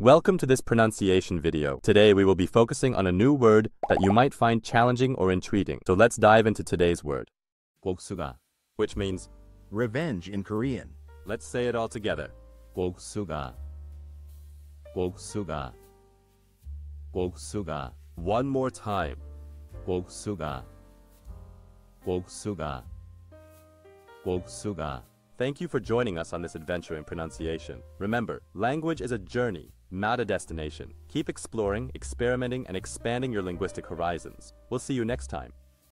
Welcome to this pronunciation video. Today we will be focusing on a new word that you might find challenging or intriguing. So let's dive into today's word. boksuga, which means revenge in Korean. Let's say it all together. boksuga, boksuga, boksuga, One more time. boksuga, boksuga, boksuga. Thank you for joining us on this adventure in pronunciation. Remember, language is a journey, not a destination. Keep exploring, experimenting, and expanding your linguistic horizons. We'll see you next time.